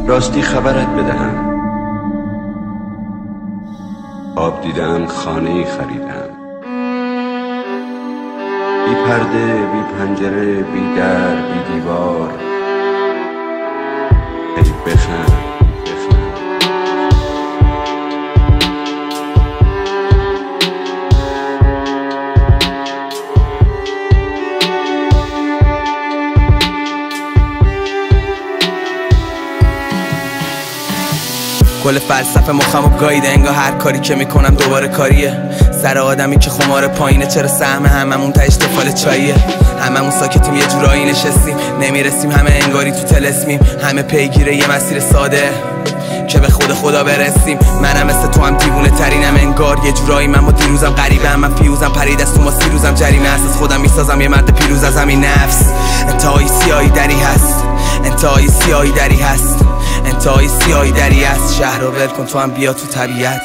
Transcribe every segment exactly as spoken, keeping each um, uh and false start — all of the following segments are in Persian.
راستی خبرت بدهم، آب دیدم خانه‌ای خریدم، بی پرده، بی پنجره، بی در، بی دیوار. ای بخند کل فلسفه مخمو گاییده، انگار هر کاری که میکنم دوباره کاریه. سر آدمی که خمار پایینه، چرا سهم هممون تهش دفال چاییه. هممون ساکتیم یه جورایی نشستیم، نمیرسیم همه انگاری تو تلسمیم. همه پیگیره یه مسیر ساده که به خود خدا برسیم. منم مثل تو هم دیوونه ترینم انگار، یه جورایی من با دیروزم غریبم. من فیوزم پرید از تو ما سیروزم، جریمه اساس خودم میسازم یه مرد پیروز از همین نفس. انتهای سیاهی دری هست، انتهای سیاهی دری هست، انتهای سیاهی دری هست. شهر رو ول کن، تو هم بیا تو طبیعت.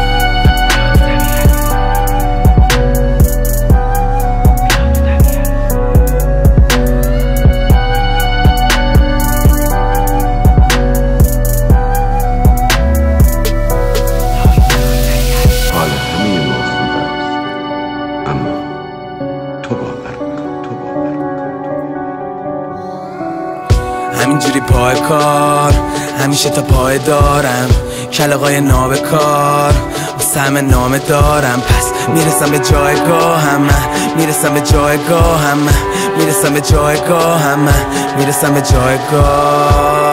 حال همه ما خوب است، اما تو باور کن، تو باور کن. همینجوری پای کار همیشه تا پای دارم، کلاغای نابکار واسه همه نامه دارم. پس میرسم به جایگاهم، میرسم به جایگاهم، میرسم به جایگاهم، میرسم به جایگاه.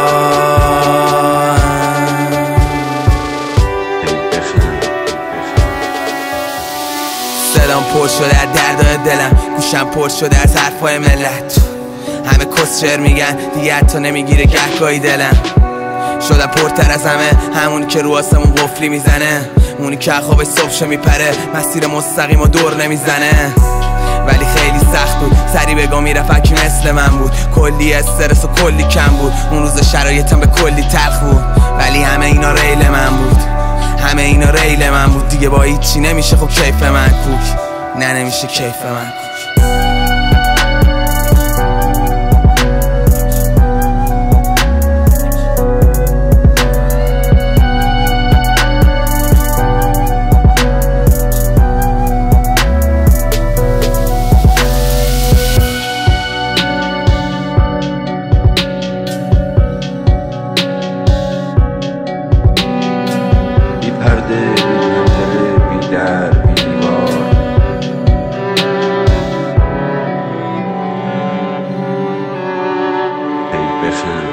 صدام پر شده از دردای دلم، گوشم پر شده از حرفای ملت. همه کس شعر میگن دیگه حتی نمیگیره گهگاهی دلم. شدم پرتر از همه، همونی که رو آسمون قفلی میزنه، اونی که خوابش صبحش میپره، مسیر مستقیم و دور نمیزنه. ولی خیلی سخت بود، سری بگاه میرفت که مثل من بود. کلی استرس و کلی کم بود، اون روز شرایطم به کلی تلخ بود. ولی همه اینا ریل من بود، همه اینا ریل من بود. دیگه با هیچی نمیشه خب کیف من کوک، نه نمیشه کیف من کوک. پرده، بی پنجره، بی در، بی دیوار. ای بخند